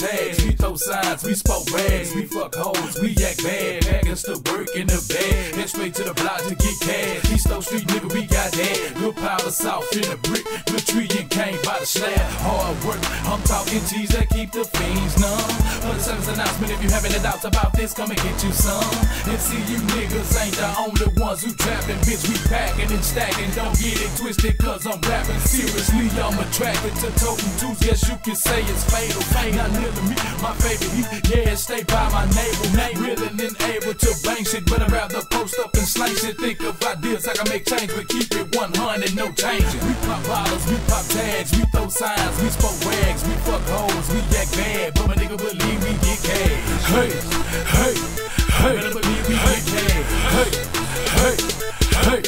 tags, we throw signs, we spoke rags, we fuck hoes, we act bad. Baggins to work in the bag, head straight to the block to get cash. East Coast Street nigga, we got that. Good power south in the brick, good tree and cane by the slab. Hard work, I'm talking G's that keep the fiends numb. For the service announcement, if you have any doubts about this, come and get you some. And see, you niggas ain't the only ones who trapping, bitch. We packing and stacking, don't get it twisted, cause I'm rapping seriously. I'm attracted to toting twos, yes you can say it's fatal. Not nearly me, my favorite heat, yeah, stay by my navel. Willing and able to bang shit, but I'd rather post up and slang shit. Think of ideas I can make change, but keep it 100, no changing. We pop bottles, we pop tags, we throw signs, we spoke rags, we fuck hoes, we act bad, but my nigga believe we get cash. Hey, hey, hey, better believe we get cash. Hey, hey, hey.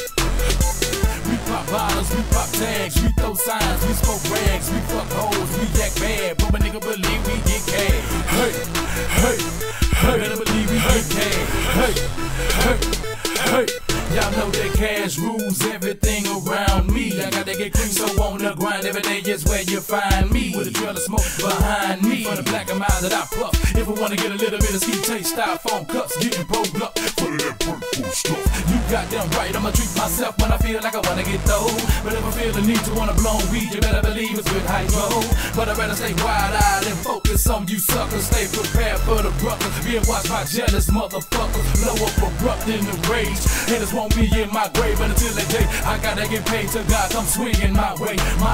We pop bottles, we pop tags, we throw signs, we spoke rags, we fuck hoes, we act bad, but my nigga believe we get cash. Hey, hey, hey, better believe we get cash. Hey, hey, hey. Y'all know that cash rules everything around me. I gotta get clean, so on the grind every day is where you find me. With a trail of smoke behind me, for the black and mild that I puff. If I wanna get a little bit of ski taste, styrofoam cups, getting pulled up, full of that purple stuff. You goddamn right, I'ma treat myself when I feel like I wanna get thrown. But if I feel the need to wanna blow weed, you better believe it's good hydro. But I'd rather stay wide-eyed and focus on you suckers. Stay prepared for the ruckus, being watched by jealous motherfuckers. Blow up abrupt in the rage, haters want me in my grave, but until that day, I gotta get paid till God come swinging my way.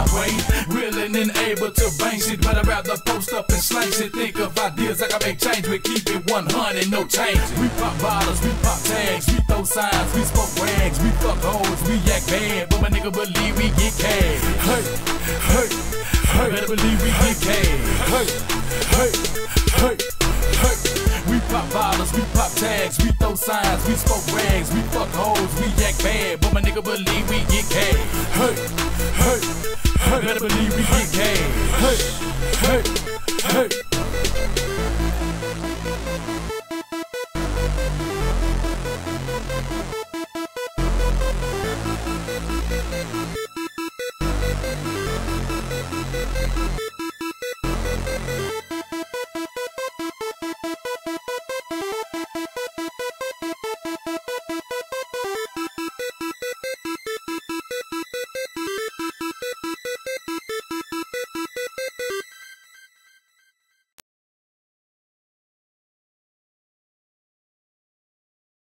Willing and able to bang shit, but I'd rather post up and slang shit. Think of ideas I can make change, but keep it 100, no changing. We pop bottles, we pop tags, we throw signs, we spoke rags, we fuck hoes, we act bad, but my nigga believe we get cash. Hey, hey, hey, better believe we get cash. Hey, hey, hey, hey. We pop bottles, we pop tags, we throw signs, we spoke rags, we fuck hoes, we act bad, but my nigga believe we get cash. Hey, hey, hey, better believe we get cash. Hey, hey, hey.